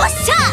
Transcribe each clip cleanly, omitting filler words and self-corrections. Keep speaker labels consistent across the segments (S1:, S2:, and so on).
S1: っしゃ。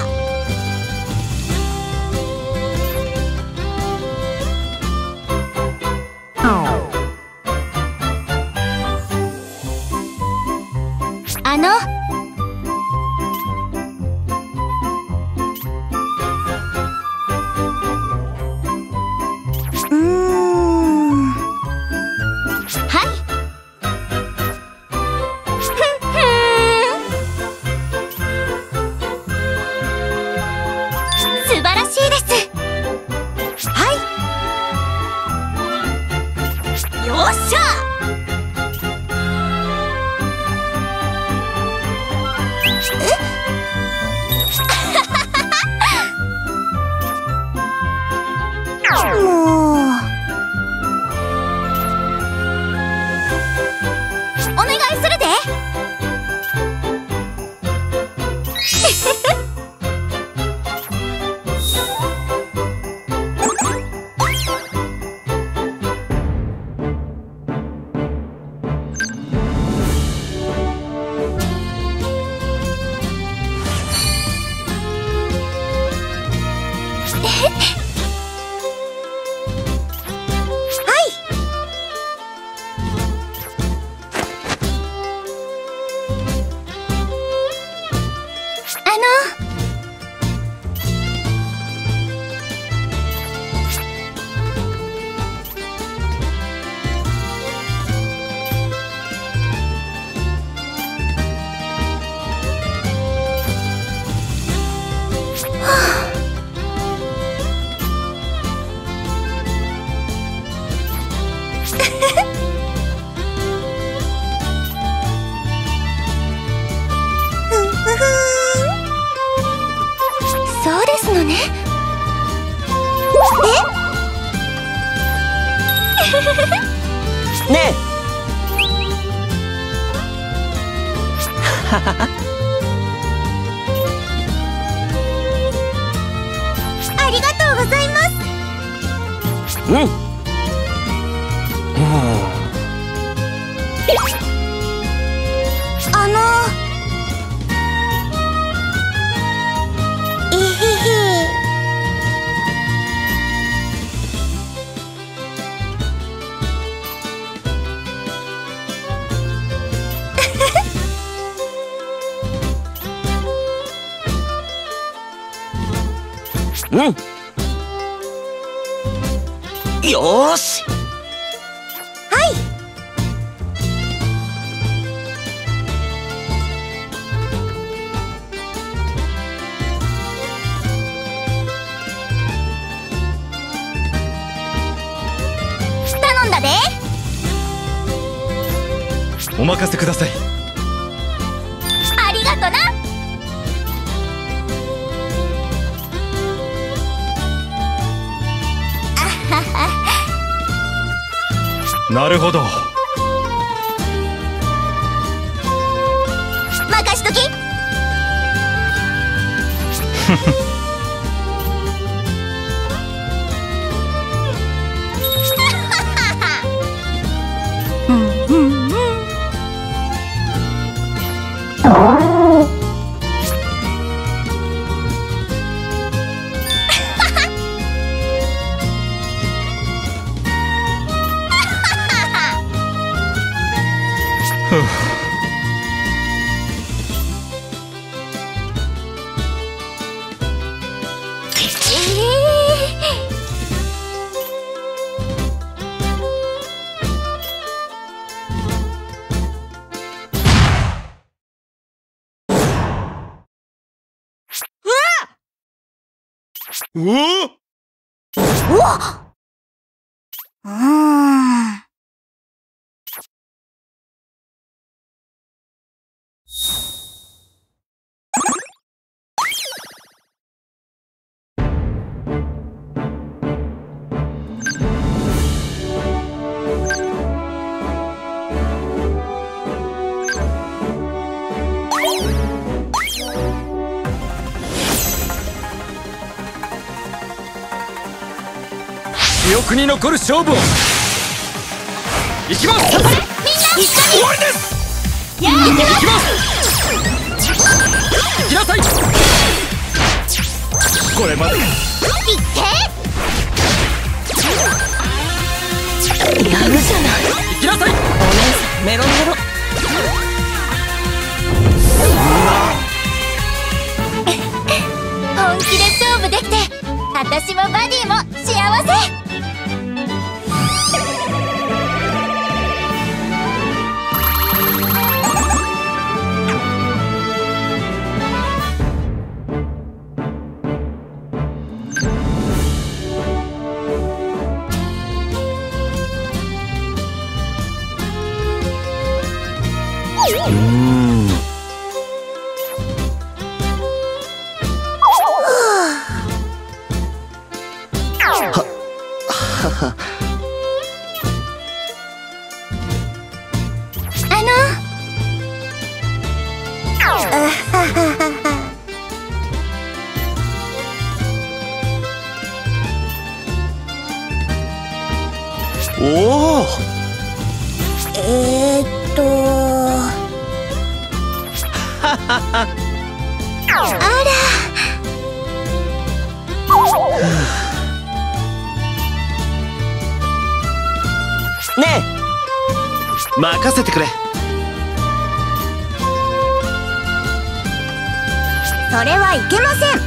S1: そうですのね。
S2: ねえ。
S1: ありがとうございます。
S2: うん。うん。よーし。
S1: はい。頼んだで。
S3: お任せください。
S1: ありがとな。
S3: なるほど。
S1: 任しとき。
S3: うわっ。記憶に残る勝負をいきます。
S1: みんな
S3: 終わりです。
S1: やー、
S3: いきます。行きなさい。 これまで。
S1: いって
S4: やるじゃない。
S3: 行きなさい。
S4: お姉さんメロメロ。
S1: 本気で勝負できて私もバディも幸せ。
S2: おお。
S1: あら。
S2: ねえ、任せてくれ。
S1: それはいけません。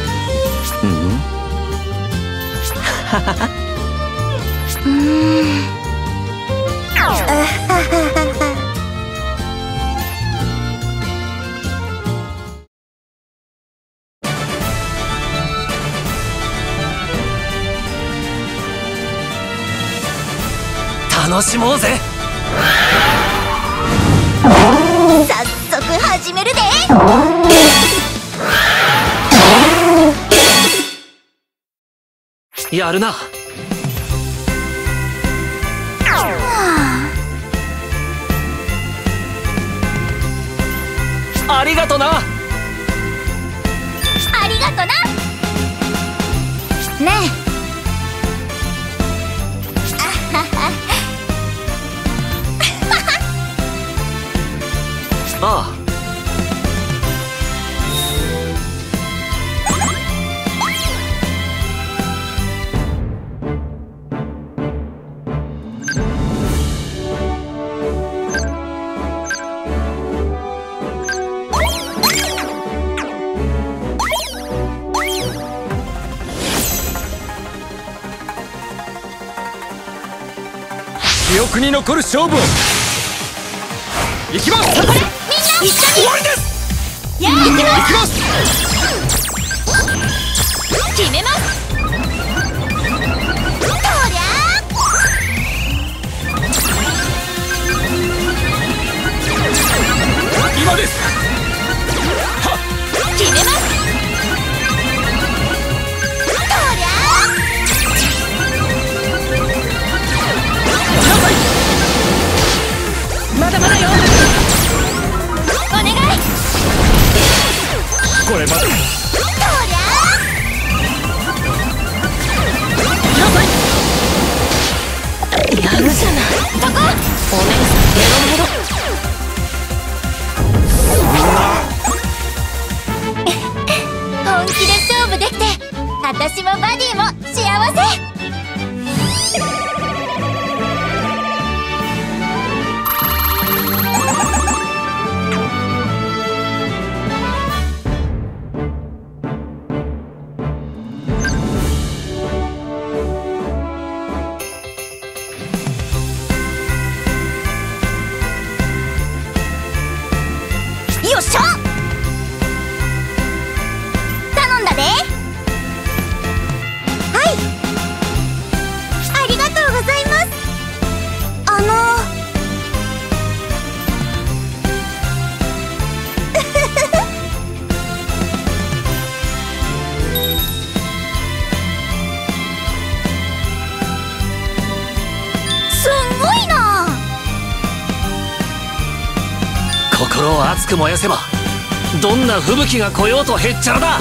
S3: 楽しもうぜ。
S1: 早速始めるで。
S3: やるな。ありがとな。
S1: ありがとな。ねえ。
S3: ああ。記憶に残る勝負を。行きます。
S1: みんな一緒に
S3: 終わりです。
S1: やー
S3: 行きます。
S1: 決めます。とりゃ
S3: 今です。はっ、
S1: 決めます。とりゃ
S4: まだまだよ。
S1: お願い。
S3: これまで。
S1: とりゃ
S4: やるじゃない。
S1: そこ。
S4: お姉さんメロメロ。
S1: 本気で勝負できて私もバディも幸せ。よっしゃ。頼んだで。はい、ありがとうございます。すんごいな。
S3: 心を熱く燃やせばどんな吹雪が来ようとへっちゃらだ。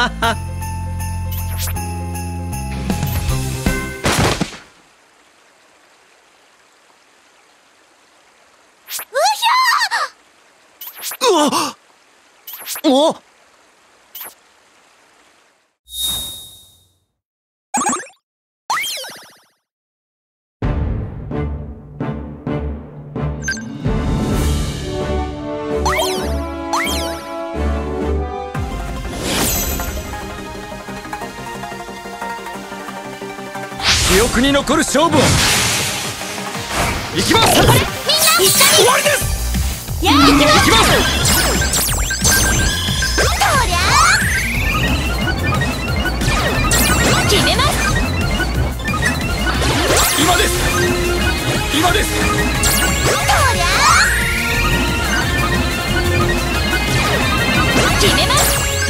S2: お。
S3: 記憶に残る勝負を。いきます。
S1: みんな一緒に
S3: 終わりです。
S1: やー
S3: いきます。
S1: とりゃー決めます。
S3: 今です。今です。
S1: とりゃー決めます。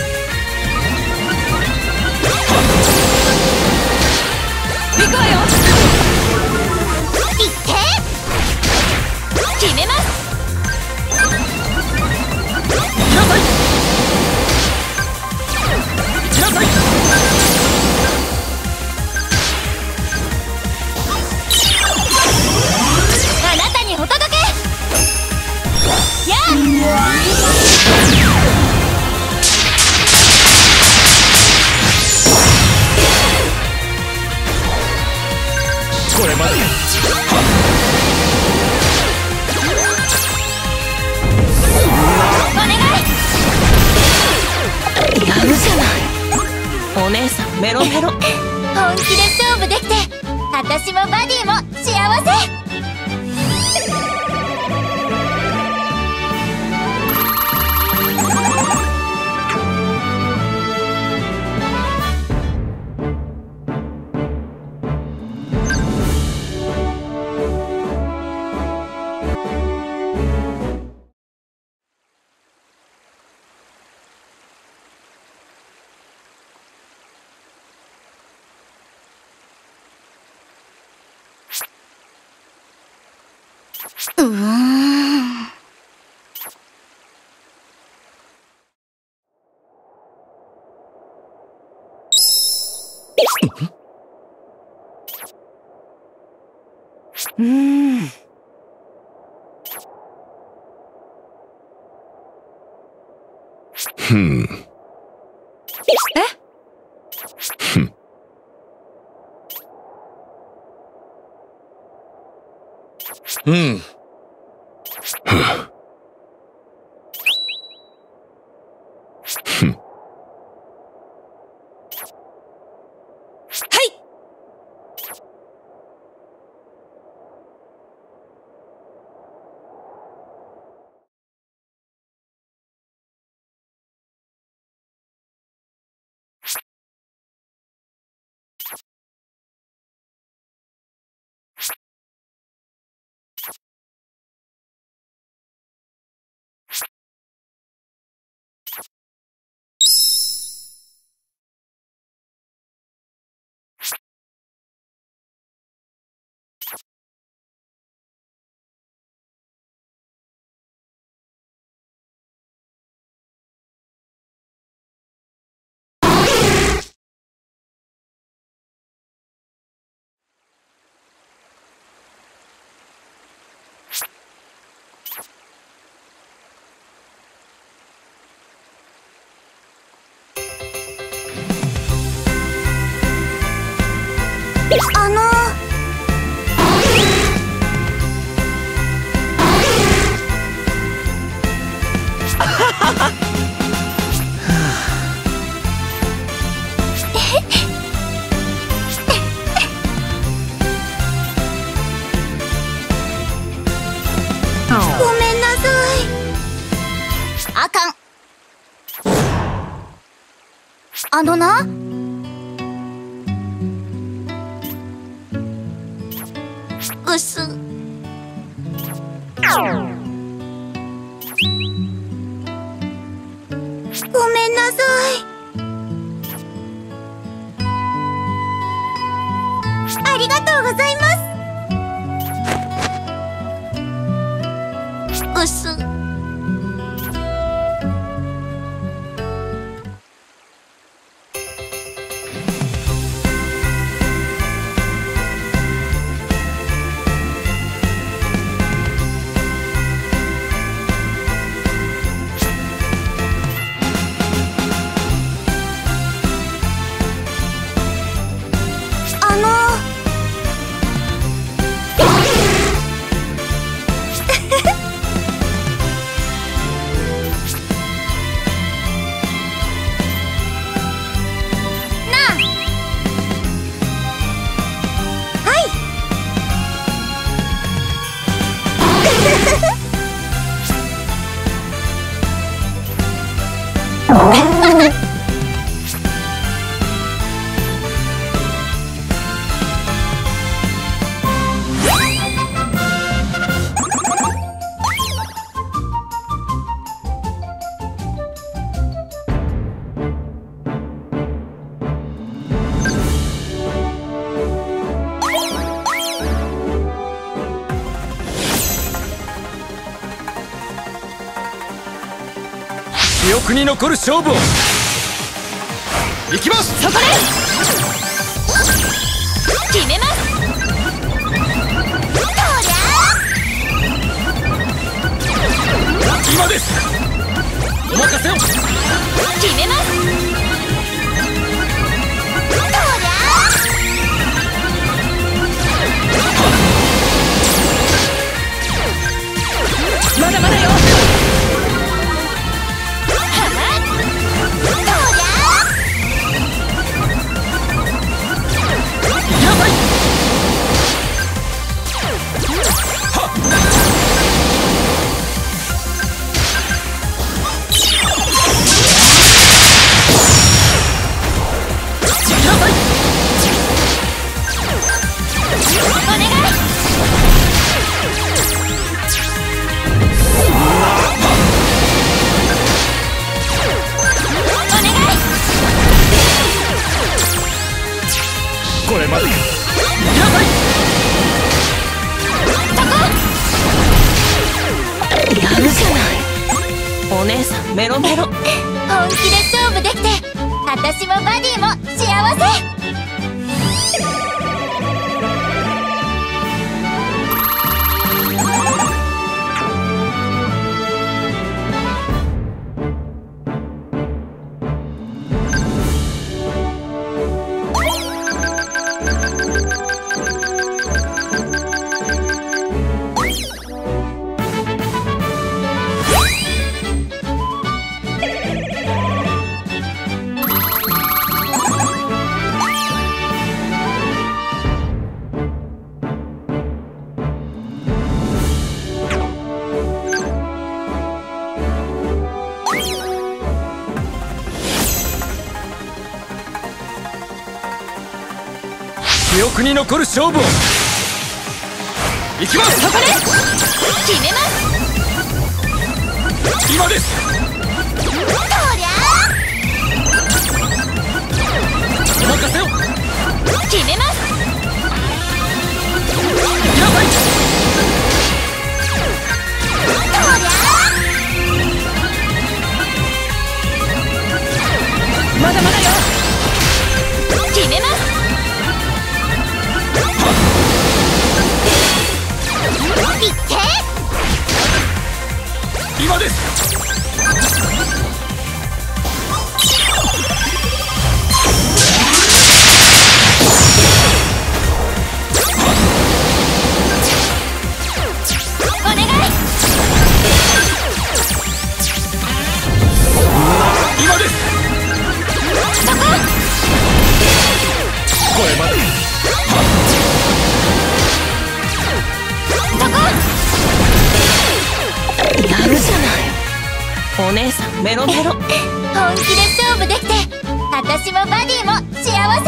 S4: 行くわよ。
S1: いって決めます。
S3: 行きなさい。行きなさい。
S1: あなたにお届け。やあ
S3: これまで。
S1: お願い。
S4: やるじゃない。お姉さんメロメロ。
S1: 本気で勝負できて、私もバディも幸せ。
S3: うん。
S1: ごめんなさい。あかん。あのな、うすごめんなさい。ありがとうございます。うす
S3: 記憶に残る勝負を。行きます。
S1: そこで決めます。
S3: 今です。お任せを。
S1: 決めます。
S4: まだまだよ。
S3: これまで。
S4: やるじゃない。お姉さんメロメロ。
S1: 本気で勝負できて、私もバディも幸せ。
S3: 記憶に残る勝負を。行きます。
S1: そこで決めます。
S3: 今です。お任せを。
S1: 決めます。
S3: やばい。
S4: まだまだよ。
S1: 決めます。いって。
S3: 今です。
S1: お願い。
S3: 今です。
S1: そこ。
S3: これまで。
S4: やるじゃない。お姉さんメロメロ。
S1: 本気で勝負できて、私もバディも幸せ。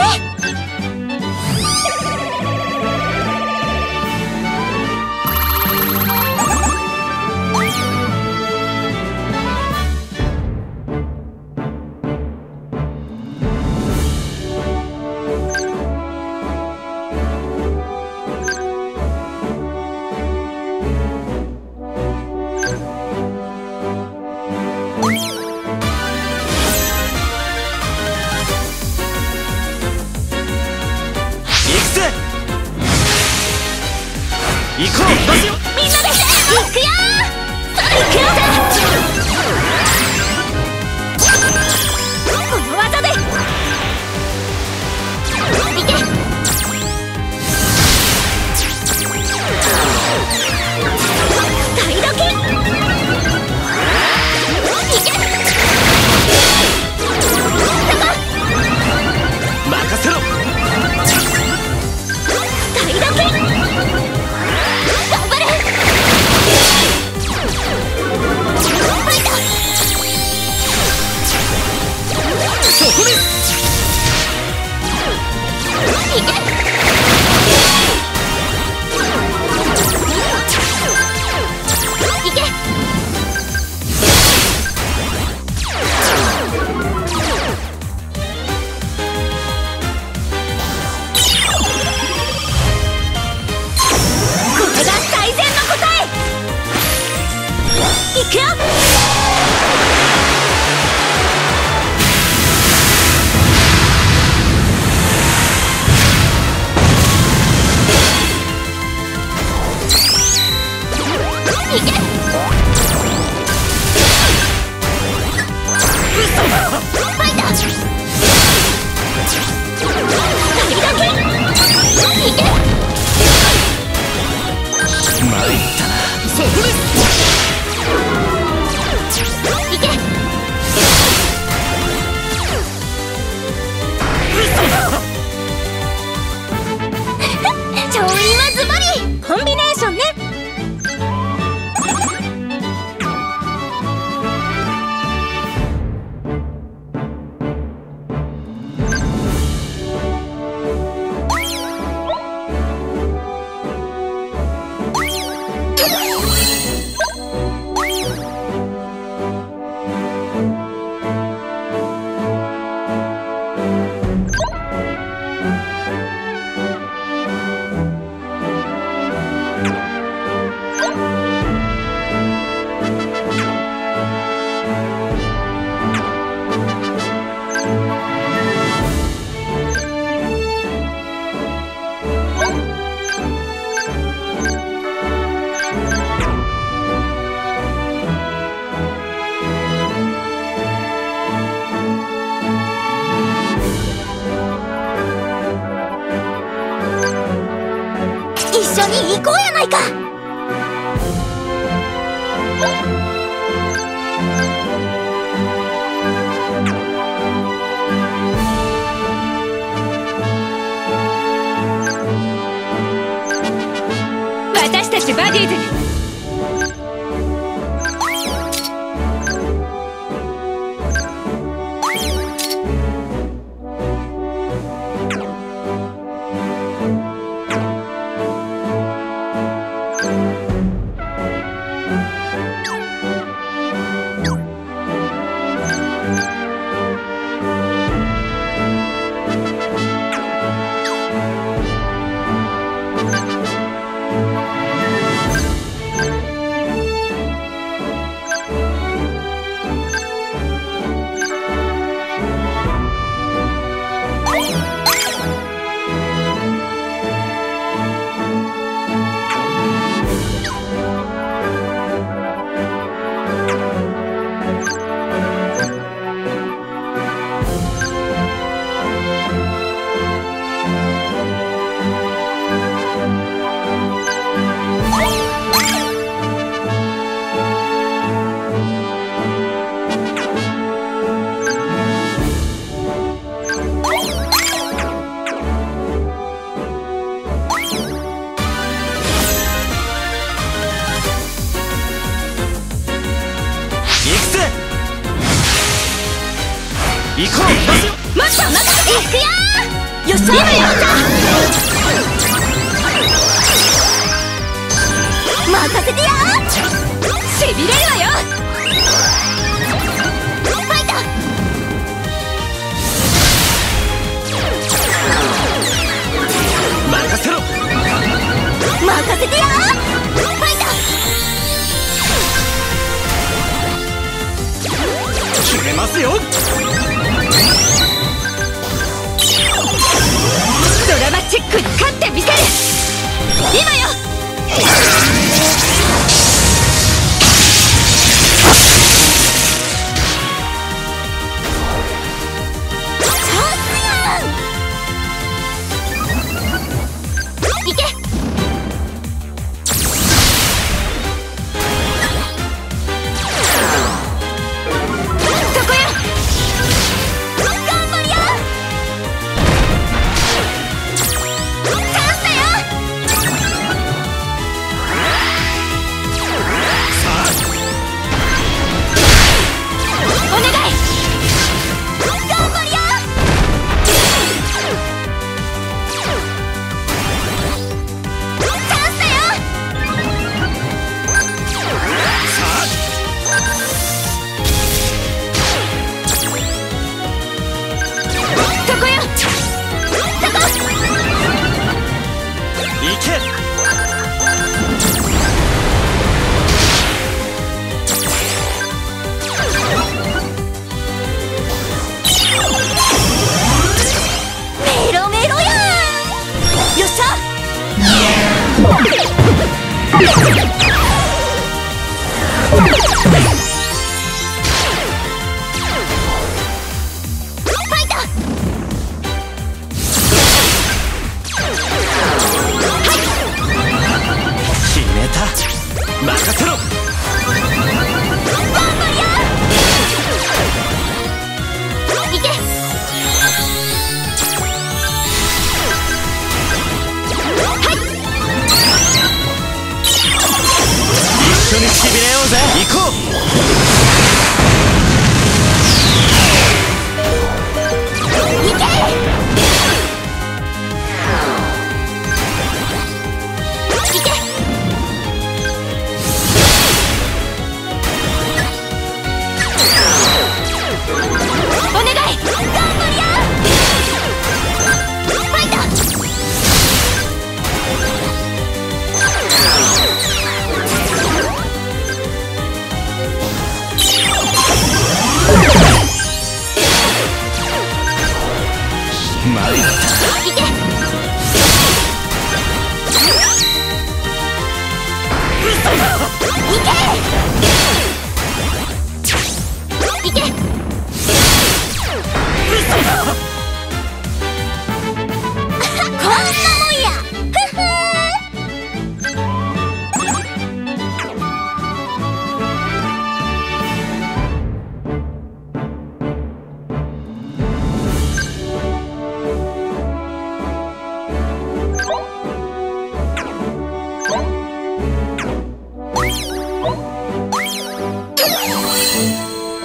S3: 行こう。
S1: みんなで行くよー。それ行くよー。この技でいけ。使い時。いけ。
S3: 任せろ。
S1: 使い時。頑張れ。 緒に行こうやないか。
S5: 私たちバディーズに。
S2: 行こう。
S1: もっと任せていくよ。よっしゃ、今よっしゃ。任せてよ。しびれるわよ。ファイト。
S2: 任せろ。
S1: 任せてよ。ファイト。
S2: 決めますよ。
S5: ドラマチックに勝ってみせる。今よ。
S1: いけ。そこよ。頑張りよ。チャンスだよ。お願い。頑張りよ。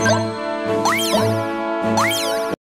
S1: よ